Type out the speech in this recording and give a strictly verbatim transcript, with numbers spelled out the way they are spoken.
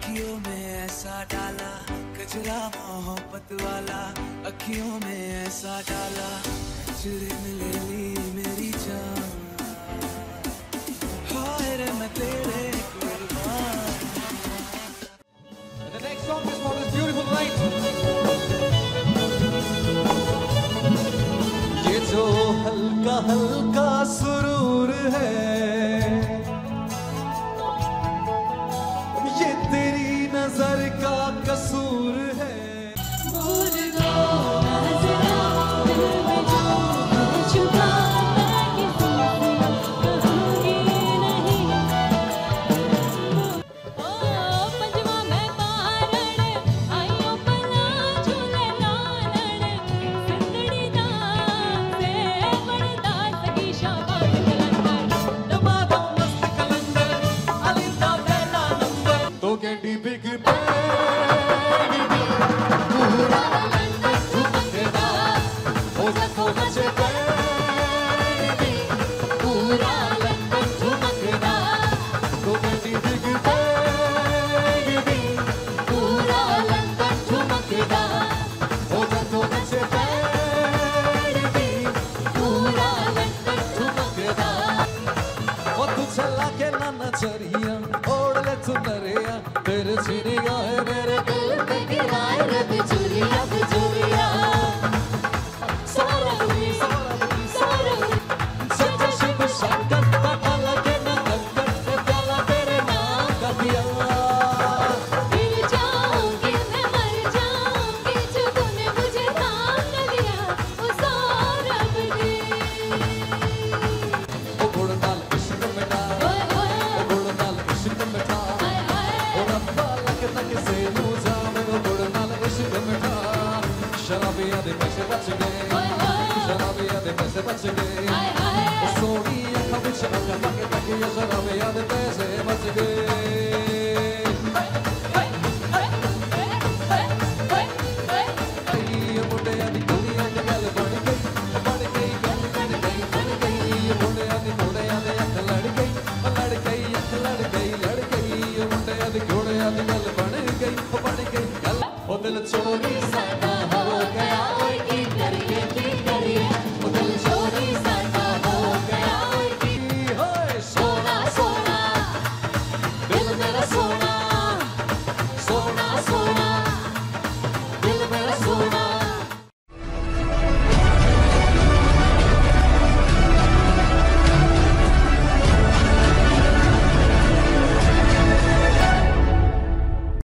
अखियों में ऐसा डाला कचरा मोहब्बत वाला, अखियों में ऐसा डाला कचरे में ले ली मेरी जान, हाय रे मैं तेरे कुर्बान। The next song is for this beautiful night. ये जो हल्का हल्का सुरूर है, ये तेरी नजर का कसूर है। भूल दो नजरा दिल में जो है छुपा, मैं किसी से कहूँगी नहीं। ओ पंजवा मैं पारण आइयो पला झूले नानण, सिंदड़ी दा से बड़दा सगी शाबाश कलंदर, दमादो मस्त कलंदर अलिंदा पहला नंबर, तो कैंडी बिग पूरा लंदन ठुमकदा हो सको मचे बैठी, पूरा लंदन ठुमकदा तो कैंडी बिग पूरा लंदन ठुमकदा हो तो बच्चे बैठी, पूरा लंदन ठुमकदा। ओ तू चला के ना नजरिया ओढ़ ले तू नरिया, तेरे सीने गाए मेरे दिल पे गिराए रब चुरिया चुरिया, सारा हुई सारा हुई सच्चा शिव शंकर पता लगे ना कंकर, प्याला तेरे नाम का पिया। गिर जाऊंगी मैं मर जाऊंगी जो तूने मुझे नाम न दिया, वो सारा बदे। ओ गुड़ नाल इश्क मिटा, ओए ओए ओ गुड़ नाल इश्क मिटा, हाय हाय ओ रब्बा लग तक से नू जावे, ओ गुड़ नाल इश्क मिटा। शराबियां दे पैसे बच गए, ओए ओए शराबियां दे पैसे बच गए, हाय हाय ओ सोनी अखां विच अखां तक तक शराबियां दे पैसे बच गए।